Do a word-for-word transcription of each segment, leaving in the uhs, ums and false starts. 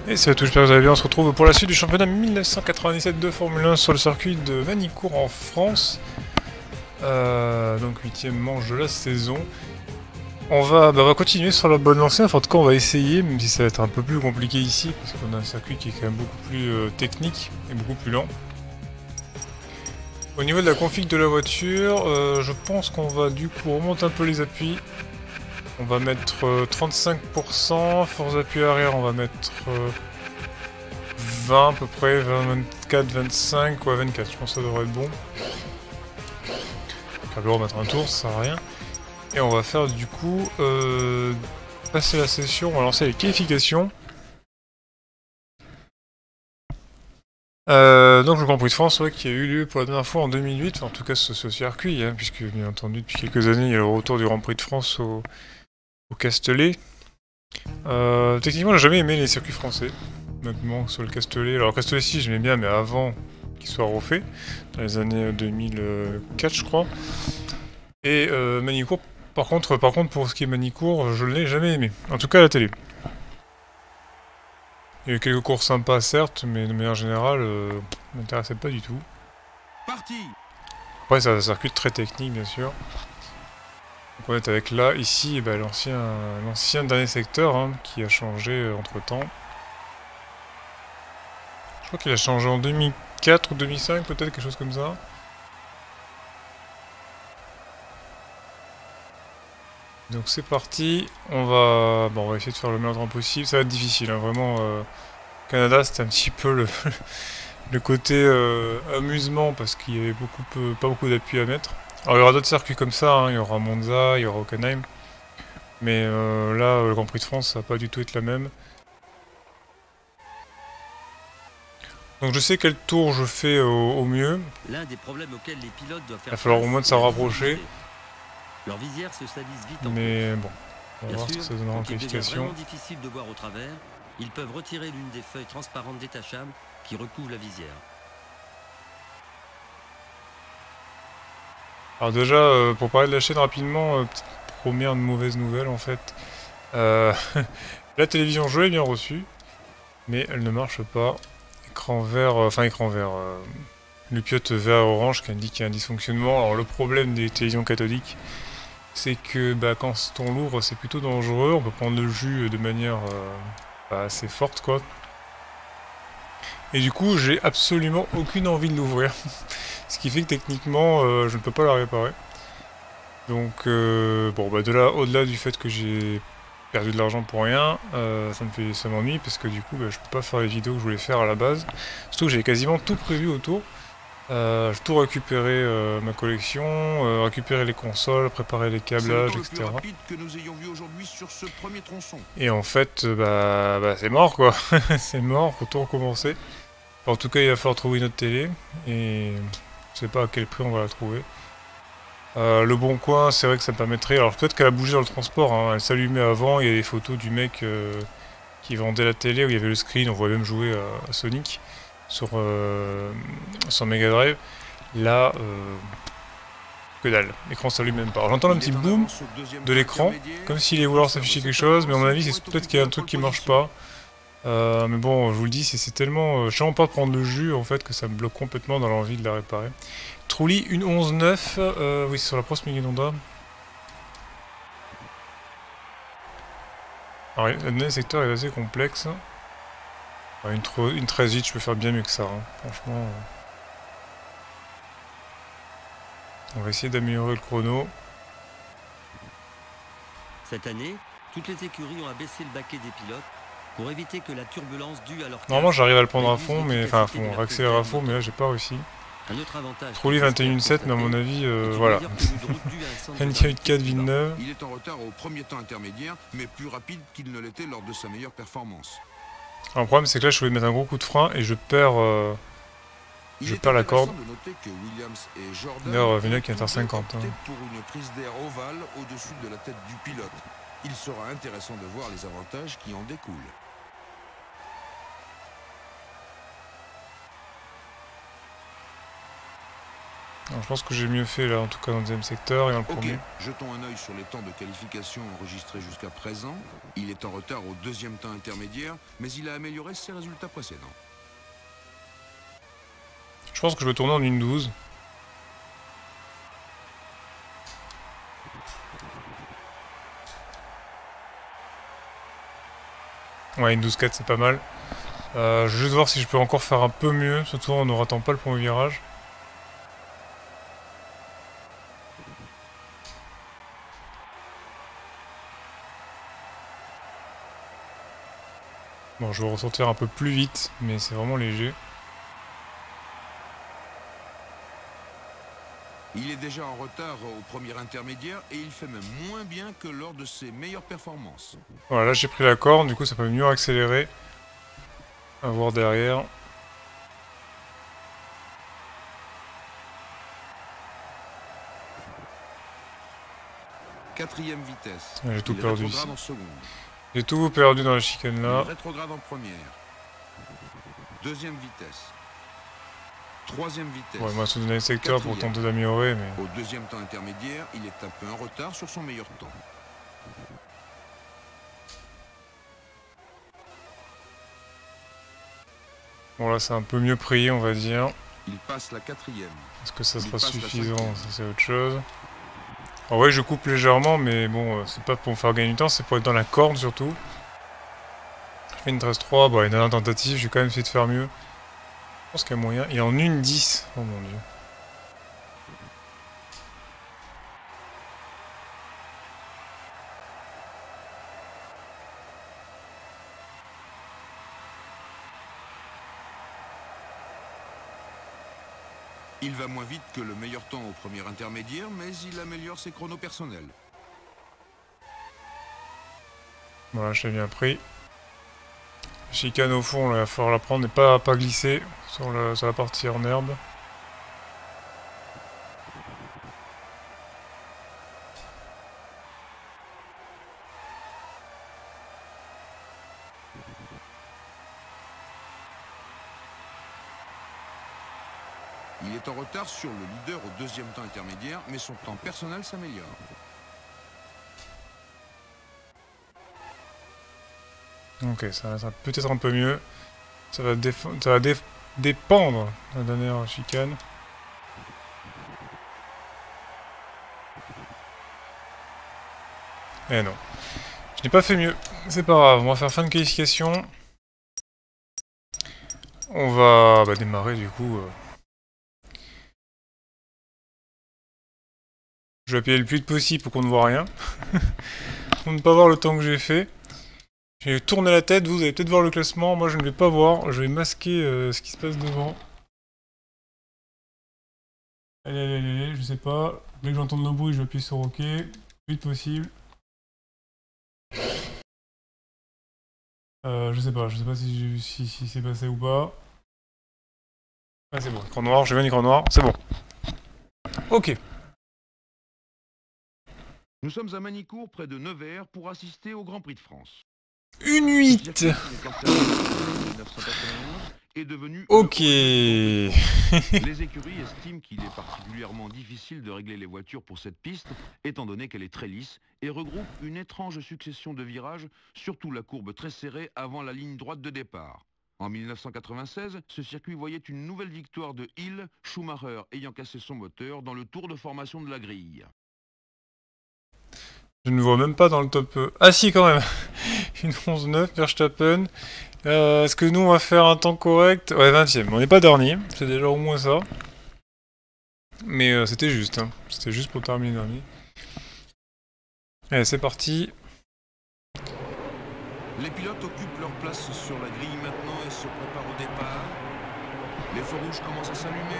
Et salut à tous, j'espère que vous allez bien. On se retrouve pour la suite du championnat mille neuf cent quatre-vingt-dix-sept de Formule un sur le circuit de Vanicourt en France. Euh, donc huitième manche de la saison. On va, bah, on va continuer sur la bonne lancée, enfin en tout cas on va essayer, même si ça va être un peu plus compliqué ici, parce qu'on a un circuit qui est quand même beaucoup plus euh, technique et beaucoup plus lent. Au niveau de la config de la voiture, euh, je pense qu'on va du coup remonter un peu les appuis. On va mettre euh, trente-cinq pour cent, force d'appui arrière on va mettre euh, vingt à peu près, vingt, vingt-quatre, vingt-cinq, ouais vingt-quatre, je pense que ça devrait être bon. Carburant on va mettre un tour, ça sert à rien. Et on va faire du coup euh, passer la session, on va lancer les qualifications. Euh, donc le Grand Prix de France, ouais, qui a eu lieu pour la dernière fois en deux mille huit, enfin, en tout cas ce, ce circuit, hein, puisque bien entendu depuis quelques années il y a le retour du Grand Prix de France au, au Castellet. Euh, techniquement j'ai jamais aimé les circuits français, honnêtement sur le Castellet. Alors Castellet si j'aimais bien, mais avant qu'il soit refait, dans les années deux mille quatre je crois. Et euh, Manicourt, par contre, par contre pour ce qui est Manicourt, je ne l'ai jamais aimé, en tout cas à la télé. Il y a eu quelques courses sympas certes, mais de manière générale, euh, ne m'intéressait pas du tout. Parti. Après c'est un circuit très technique bien sûr. Donc on est avec là, ici, bah, l'ancien l'ancien dernier secteur hein, qui a changé euh, entre temps. Je crois qu'il a changé en deux mille quatre ou deux mille cinq peut-être, quelque chose comme ça. Donc c'est parti, on va bon, on va essayer de faire le meilleur temps possible, ça va être difficile, hein, vraiment. Euh, Canada c'était un petit peu le, le côté euh, amusement parce qu'il y avait beaucoup peu, pas beaucoup d'appui à mettre. Alors il y aura d'autres circuits comme ça, hein, il y aura Monza, il y aura Hockenheim. Mais euh, là, le Grand Prix de France, ça va pas du tout être la même. Donc je sais quel tour je fais au, au mieux. L'un des problèmes auxquels les pilotes doivent faire il va falloir face, au moins de s'en rapprocher. leur visière se salisse vite en Mais bon, on va Bien voir sûr, ce que ça donnera en quand il devient qualification. vraiment difficile de voir au travers, ils peuvent retirer l'une des feuilles transparentes détachables qui recouvrent la visière. Alors déjà, euh, pour parler de la chaîne rapidement, euh, petite première mauvaise nouvelle en fait. Euh, la télévision jeu est bien reçue, mais elle ne marche pas. Écran vert, euh, enfin écran vert, euh, lupiote vert et orange qui indique qu'il y a un dysfonctionnement. Alors le problème des télévisions cathodiques, c'est que bah, quand c'est ton lourd, c'est plutôt dangereux. On peut prendre le jus de manière euh, bah, assez forte quoi. Et du coup, j'ai absolument aucune envie de l'ouvrir. Ce qui fait que techniquement, euh, je ne peux pas la réparer. Donc, euh, bon, bah de là, au-delà du fait que j'ai perdu de l'argent pour rien, euh, ça me fait, ça m'ennuie parce que du coup, bah, je peux pas faire les vidéos que je voulais faire à la base. Surtout que j'ai quasiment tout prévu autour. Euh, j'ai tout récupéré euh, ma collection, euh, récupérer les consoles, préparer les câblages, et cetera. Que nous ayons vu aujourd'hui sur ce premier tronçon. Et en fait, bah, bah c'est mort quoi. C'est mort, faut tout recommencer. En tout cas, il va falloir trouver une autre télé et je sais pas à quel prix on va la trouver. Euh, le bon coin, c'est vrai que ça me permettrait. Alors peut-être qu'elle a bougé dans le transport, hein. Elle s'allumait avant. Il y a des photos du mec euh, qui vendait la télé où il y avait le screen. On voit même jouer à, à Sonic sur, euh, sur Mega Drive. Là, euh, que dalle. L'écran s'allume même pas. J'entends un petit boom de l'écran, comme s'il allait vouloir s'afficher quelque chose, mais à mon avis, c'est peut-être qu'il y a un truc qui marche pas. Euh, mais bon, je vous le dis, c'est tellement euh, chiant pas de prendre le jus en fait que ça me bloque complètement dans l'envie de la réparer. Trulli une onze neuf, euh, oui c'est sur la Pro Smigenoda. Alors le dernier secteur est assez complexe. Alors, une, une treize huit, je peux faire bien mieux que ça, hein. Franchement. Euh... On va essayer d'améliorer le chrono. Cette année, toutes les écuries ont abaissé le baquet des pilotes pour éviter que la turbulence due à leur normalement j'arrive à le prendre à fond, mais enfin à fond, accélérer à fond, mais là j'ai pas réussi. Un autre avantage. Trulli vingt et un sept, mais à mon avis, euh, voilà. N K huit quatre Villeneuve. Il est en retard au premier temps intermédiaire, mais plus rapide qu'il ne l'était lors de sa meilleure performance. Alors, le problème c'est que là je voulais mettre un gros coup de frein et je perds, euh, je perds la corde. D'ailleurs, Villeneuve qui est inter cinquante. Hein. Pour une prise d'air ovale au-dessus de la tête du pilote. Il sera intéressant de voir les avantages qui en découlent. Alors, je pense que j'ai mieux fait là, en tout cas dans le deuxième secteur et dans le Ok, premier. jetons un œil sur les temps de qualification enregistrés jusqu'à présent. Il est en retard au deuxième temps intermédiaire, mais il a amélioré ses résultats précédents. Je pense que je vais tourner en une douze. Ouais, une douze quatre c'est pas mal. Euh, je vais juste voir si je peux encore faire un peu mieux, surtout en ne ratant pas le premier virage. Bon, je vais ressortir un peu plus vite, mais c'est vraiment léger. Il est déjà en retard au premier intermédiaire et il fait même moins bien que lors de ses meilleures performances. Voilà, là j'ai pris la corne, du coup ça peut mieux accélérer. À voir derrière. Quatrième vitesse. J'ai tout il perdu rétrograde ici. en seconde. J'ai tout perdu dans la chicane là. Il rétrograde en première. Deuxième vitesse. Troisième vitesse. Ouais, moi, c'est donner le secteur pour tenter d'améliorer, mais... Au deuxième temps intermédiaire, il est un peu en retard sur son meilleur temps. Bon, là, c'est un peu mieux pris, on va dire. Il passe la quatrième. Est-ce que ça Il sera passe la suffisant? cinquième. Ça, c'est autre chose. Alors, ouais, je coupe légèrement, mais bon, euh, c'est pas pour me faire gagner du temps, c'est pour être dans la corde, surtout. Je fais une treize trois, bon, une dernière tentative, j'ai quand même essayé de faire mieux. Je pense qu'il y a moyen. Il est en une dix. Oh mon dieu. Il va moins vite que le meilleur temps au premier intermédiaire, mais il améliore ses chronos personnels. Voilà, je l'ai bien pris. Chicane au fond, là, il va falloir la prendre et pas, pas glisser sur, le, sur la partie en herbe. Il est en retard sur le leader au deuxième temps intermédiaire, mais son temps personnel s'améliore. Ok, ça va peut-être un peu mieux. Ça va, ça va dé dépendre de la dernière chicane. Eh non. Je n'ai pas fait mieux. C'est pas grave, on va faire fin de qualification. On va bah, démarrer du coup. Euh... Je vais appuyer le plus vite possible pour qu'on ne voit rien. Pour ne pas voir le temps que j'ai fait. J'ai tourné la tête, vous allez peut-être voir le classement, moi je ne vais pas voir, je vais masquer euh, ce qui se passe devant. Allez, allez, allez, allez, je sais pas. Dès que j'entends le bruit, je vais appuyer sur OK, le plus vite possible. Euh, je sais pas, je sais pas si, si, si c'est passé ou pas. Ah c'est bon, écran noir, j'ai vu un écran noir, c'est bon. Ok. Nous sommes à Manicourt, près de Nevers, pour assister au Grand Prix de France. Une huit. Est devenu ok. Les écuries estiment qu'il est particulièrement difficile de régler les voitures pour cette piste, étant donné qu'elle est très lisse et regroupe une étrange succession de virages, surtout la courbe très serrée avant la ligne droite de départ. En mille neuf cent quatre-vingt-seize, ce circuit voyait une nouvelle victoire de Hill, Schumacher ayant cassé son moteur dans le tour de formation de la grille. Je ne vois même pas dans le top... Ah si quand même. Une onze neuf, Verstappen. Euh, Est-ce que nous on va faire un temps correct? Ouais, vingtième. On n'est pas dernier, c'est déjà au moins ça. Mais euh, c'était juste, hein. C'était juste pour terminer dernier. Allez, c'est parti. Les pilotes occupent leur place sur la grille maintenant et se préparent au départ. Les feux rouges commencent à s'allumer.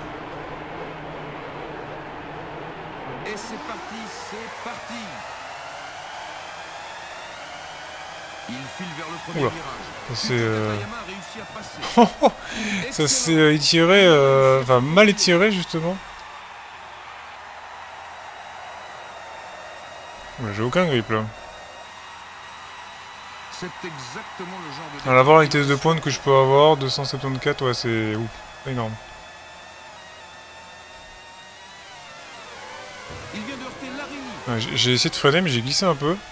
Et c'est parti, c'est parti. Il file vers le premier Oula. virage. Ça s'est euh... a réussi à passer. ça s'est étiré, euh... enfin mal étiré justement. J'ai aucun grip là. C'est exactement le genre de... On va voir la vitesse de pointe que je peux avoir, deux cent soixante-quatorze, ouais c'est ouf, énorme. Ouais, j'ai essayé de freiner, mais j'ai glissé un peu.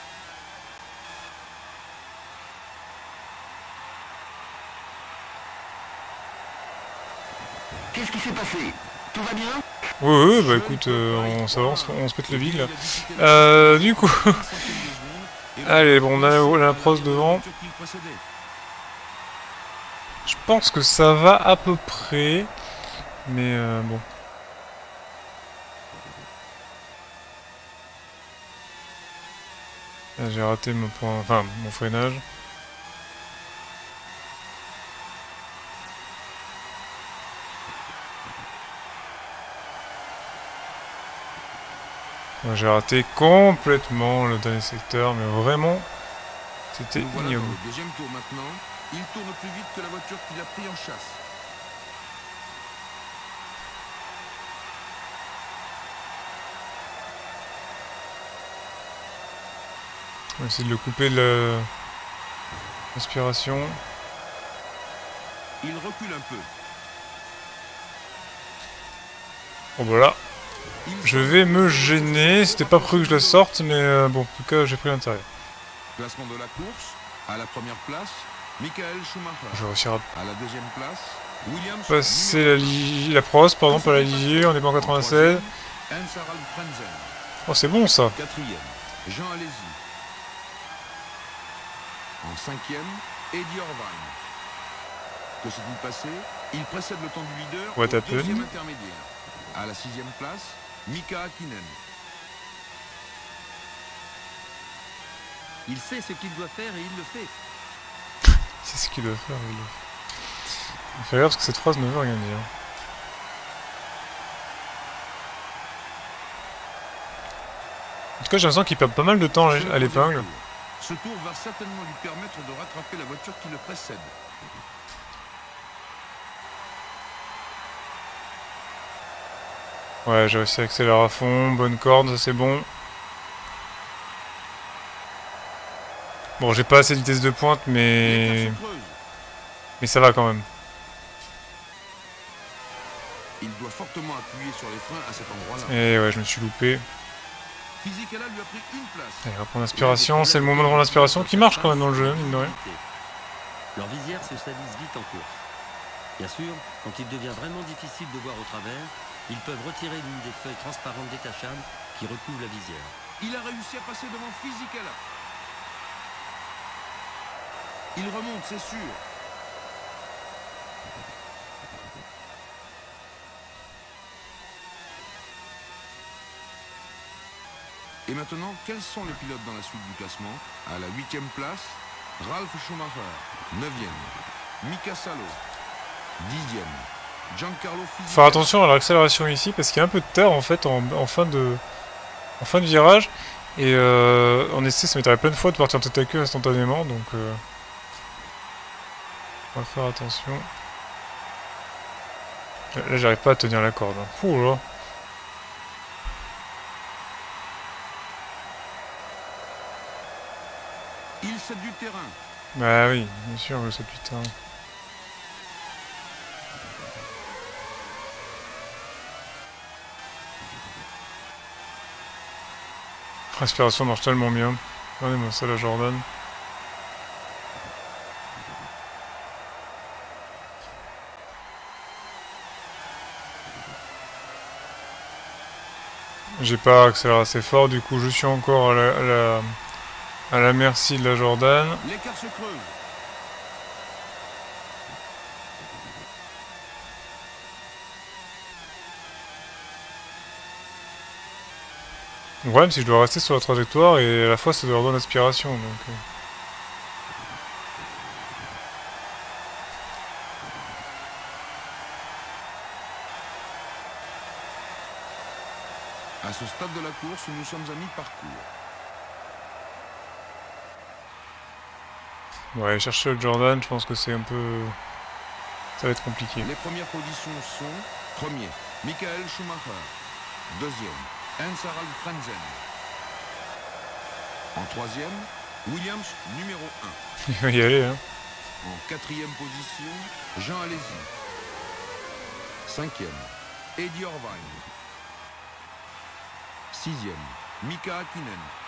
Qu'est-ce qui s'est passé? Tout va bien? Oui, oui, bah écoute, euh, on s'avance, on se pète le bide là. Euh, du coup... Allez, bon, on a, on a la Prost devant. Je pense que ça va à peu près. Mais euh, bon. J'ai raté mon point, enfin mon freinage. J'ai raté complètement le dernier secteur, mais vraiment, c'était ignoble. Au deuxième tour maintenant, il tourne plus vite que la voiture qu'il a pris en chasse. On va essayer de le couper de l'inspiration. Il recule un peu. Bon voilà. Je vais me gêner, c'était pas prévu que je la sorte, mais euh, bon, en tout cas j'ai pris l'intérieur. Classement de la course, à la première place, Michael Schumacher. Je vais réussir à À la deuxième place, Williams. passer la, li... la Prost, pardon, pas la Ligier, on est pas en quatre-vingt-seize. Oh c'est bon ça. Quatrième, Jean Alesi. En cinquième, Eddie Irvine. Que s'est-il passé? Il précède le temps du leader What au happened? deuxième intermédiaire. À la sixième place, Mika Hakkinen. Il sait ce qu'il doit faire et il le fait. C'est ce qu'il doit faire, il le fait. Il fait rire parce que cette phrase ne veut rien dire. En tout cas j'ai l'impression qu'il perd pas mal de temps à l'épingle. Ce tour va certainement lui permettre de rattraper la voiture qui le précède. Ouais, j'ai réussi à accélérer à fond, bonne corde, ça c'est bon. Bon, j'ai pas assez de vitesse de pointe, mais... Mais ça va quand même. Il doit fortement appuyer sur les freins à cet endroit-là. Et ouais, je me suis loupé. Fisichella lui a pris une place. Allez, reprendre l'inspiration, c'est le moment de rendre l'inspiration qui marche quand même dans le jeu, mine de rien. Leur visière se salisse vite en course. Bien sûr, quand il devient vraiment difficile de voir au travers, ils peuvent retirer l'une des feuilles transparentes détachables qui recouvrent la visière. Il a réussi à passer devant Fisichella. Il remonte, c'est sûr. Et maintenant, quels sont les pilotes dans la suite du classement? À la huitième place, Ralf Schumacher. Neuvième, Mika Salo. Dixième, Giancarlo Fisichella. Faire attention à l'accélération ici parce qu'il y a un peu de terre en fait en, en fin de en fin de virage et euh, en essai ça m'étonnerait plein de fois de partir en tête à queue instantanément donc euh, on va faire attention. Là j'arrive pas à tenir la corde. Hein. Ouh là. Il cède du terrain. Bah oui, bien sûr, je sais du terrain. Respiration marche tellement bien. Regardez-moi ça la Jordan. J'ai pas accéléré assez fort, du coup je suis encore à la, à la, à la merci de la Jordan. L'écart se creuse. Le problème c'est que je dois rester sur la trajectoire et à la fois ça doit redonner l'aspiration donc... Euh... À ce stade de la course, nous sommes à mi-parcours. Ouais, chercher le Jordan, je pense que c'est un peu... Ça va être compliqué. Les premières positions sont... Premier, Michael Schumacher. Deuxième, Heinz-Harald Frentzen. En troisième, Williams numéro un. Il va y aller, hein. En quatrième position, Jean Alesi. Cinquième, Eddie Irvine. Sixième, Mika Hakkinen.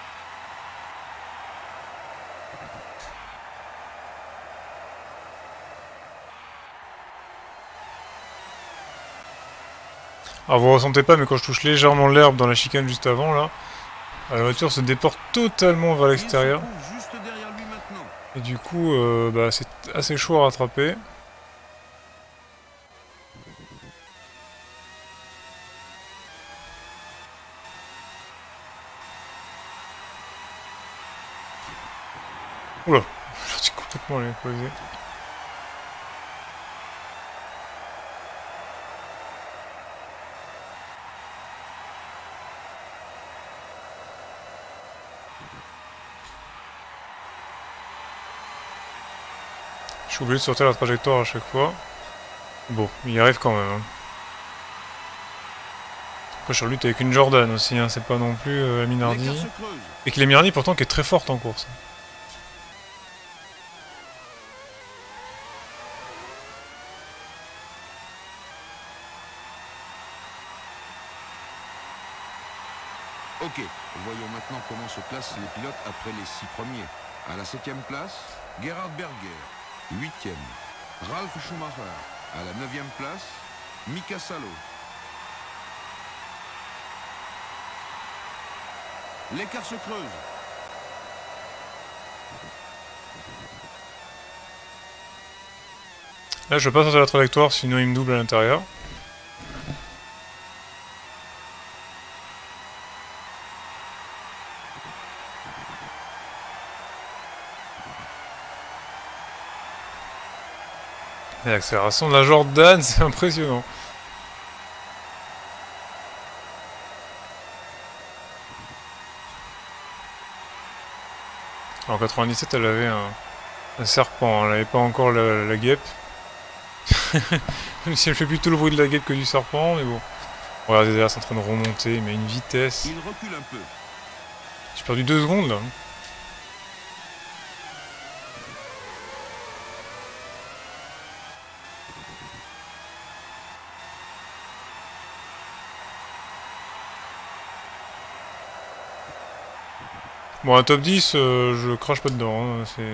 Alors vous ressentez pas, mais quand je touche légèrement l'herbe dans la chicane juste avant là, la voiture se déporte totalement vers l'extérieur. Et du coup, euh, bah, c'est assez chaud à rattraper. Oula, je suis complètement allé poser. Je suis obligé de sortir la trajectoire à chaque fois. Bon, il y arrive quand même. Hein. Après, je lutte avec une Jordan aussi, hein. C'est pas non plus euh, la Minardi. Et que la Minardi pourtant qui est très forte en course. Ok, voyons maintenant comment se classent les pilotes après les six premiers. À la septième place, Gerhard Berger. Huitième, Ralf Schumacher. À la neuvième place, Mika Salo. L'écart se creuse. Là, je passe sur la trajectoire, sinon il me double à l'intérieur. Et l'accélération de la Jordan, c'est impressionnant. En quatre-vingt-dix-sept, elle avait un, un serpent, elle n'avait pas encore la, la guêpe. Même si elle fait plutôt le bruit de la guêpe que du serpent, mais bon. Regardez derrière, c'est en train de remonter, mais à une vitesse. Il recule un peu. J'ai perdu deux secondes là. Bon, un top dix, euh, je crache pas dedans, hein, c'est...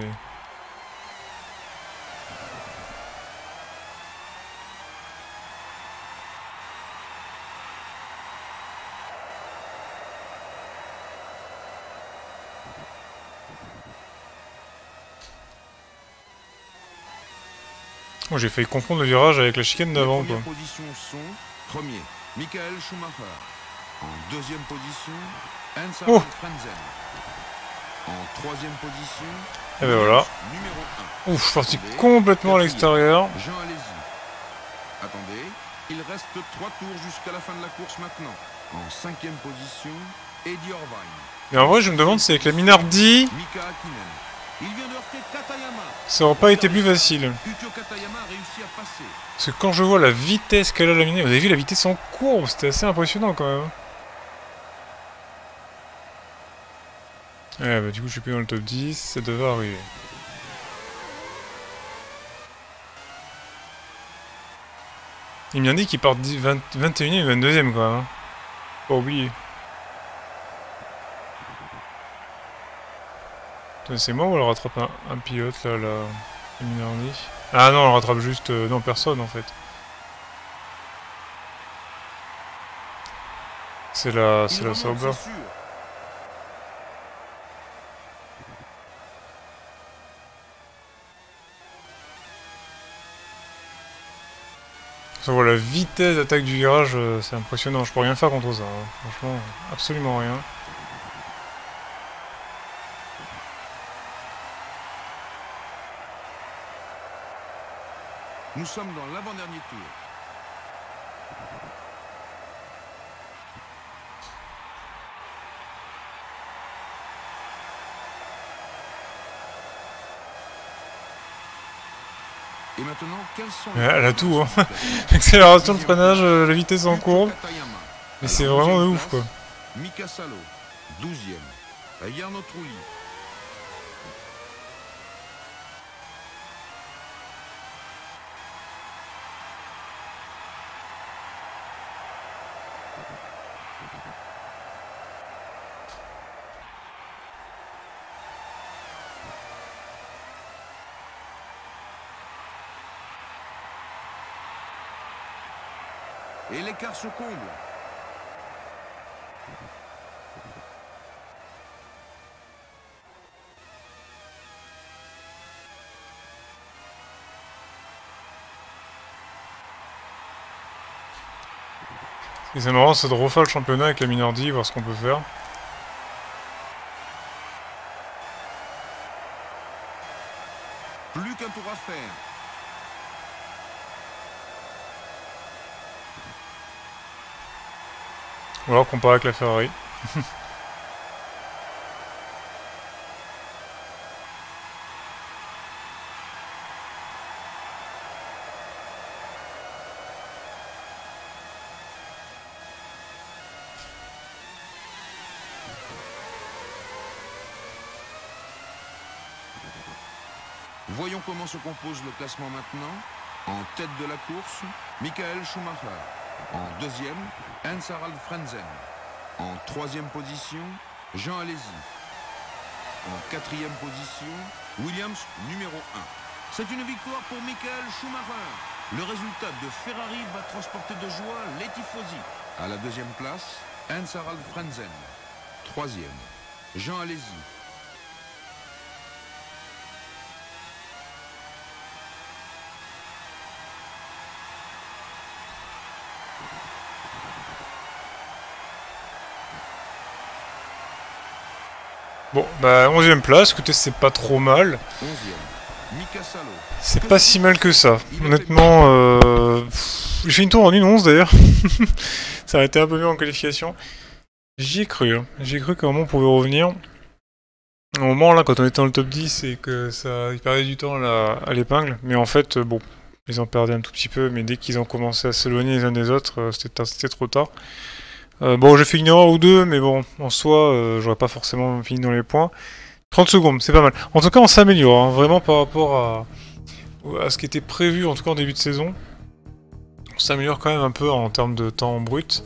Moi, j'ai failli confondre le virage avec la chicane d'avant, quoi. Les premières positions sont premier, Michael Schumacher. En deuxième position, Hans Oh. Frenzen. En troisième position, Et ben voilà. numéro un. Ouf, je suis parti complètement à l'extérieur. Jean Alesi. Attendez, il reste trois tours jusqu'à la fin de la course maintenant. En cinquième position, Eddie Irvine. Mais en vrai, je me demande si avec la Minardi, Mika Hakkinen. Il vient de heurter Katayama. ça aurait pas été plus facile. Ukyo Katayama a réussi à passer. Parce que quand je vois la vitesse qu'elle a la Minardi, vous avez vu la vitesse en courbe, c'était assez impressionnant quand même. Ouais, bah du coup, je suis plus dans le top dix, ça devait arriver. Il m'a dit qu'il part vingt, vingt et unième et vingt-deuxième quand même. Hein. Pas oublier. C'est moi ou elle rattrape un, un pilote là, la, la Minardi? Ah non, elle rattrape juste... Euh, non, personne en fait. C'est la, c'est la Sauber. Ça voit la vitesse d'attaque du virage, euh, c'est impressionnant. Je peux rien faire contre ça. Hein. Franchement, absolument rien. Nous sommes dans l'avant-dernier tour. Et maintenant, quels sont les... Elle a tout, hein. L'accélération, le freinage, euh, la vitesse en courbe. Mais c'est vraiment de ouf, quoi. Mika Salo, douzième. Jarno Trulli. Et l'écart se comble. Ce qui est marrant, c'est de refaire le championnat avec la Minardi, voir ce qu'on peut faire. Plus qu'un tour à faire. Ou alors comparer avec la Ferrari. Voyons comment se compose le classement maintenant. En tête de la course, Michael Schumacher. En deuxième, Hans-Harald Frentzen. En troisième position, Jean Alesi. En quatrième position, Williams numéro un. C'est une victoire pour Michael Schumacher. Le résultat de Ferrari va transporter de joie les tifosi. À la deuxième place, Hans-Harald Frentzen. Troisième, Jean Alesi. Bon, bah onzième place, écoutez, c'est pas trop mal. C'est pas si mal que ça. Honnêtement, euh... j'ai fait une tour en une onze d'ailleurs. Ça aurait été un peu mieux en qualification. J'y ai cru, hein. J'y ai cru qu'à un moment on pouvait revenir. Au moment là, quand on était dans le top dix et que ça, ils perdaient du temps là, à l'épingle. Mais en fait, bon, ils en perdaient un tout petit peu, mais dès qu'ils ont commencé à s'éloigner les uns des autres, c'était trop tard. Euh, bon, j'ai fait une erreur ou deux, mais bon, en soi, euh, j'aurais pas forcément fini dans les points. trente secondes, c'est pas mal. En tout cas, on s'améliore, hein, vraiment par rapport à, à ce qui était prévu, en tout cas en début de saison. On s'améliore quand même un peu en termes de temps brut.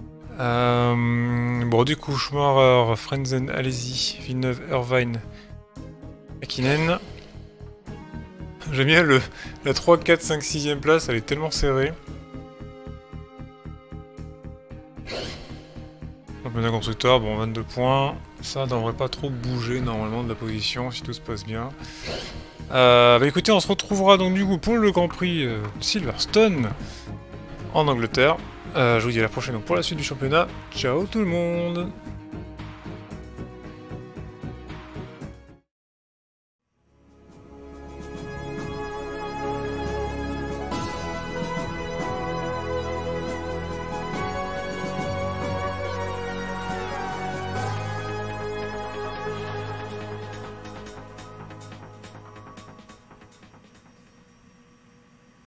Euh, bon, du coup, Schumacher, Frentzen, Alesi, Villeneuve, Irvine, Hakkinen. J'aime bien le, la trois, quatre, cinq, sixième place, elle est tellement serrée. Championnat constructeur, bon, vingt-deux points. Ça devrait pas trop bouger normalement de la position si tout se passe bien. Euh, bah écoutez, on se retrouvera donc du coup pour le Grand Prix euh, Silverstone en Angleterre. Euh, je vous dis à la prochaine donc pour la suite du championnat. Ciao tout le monde!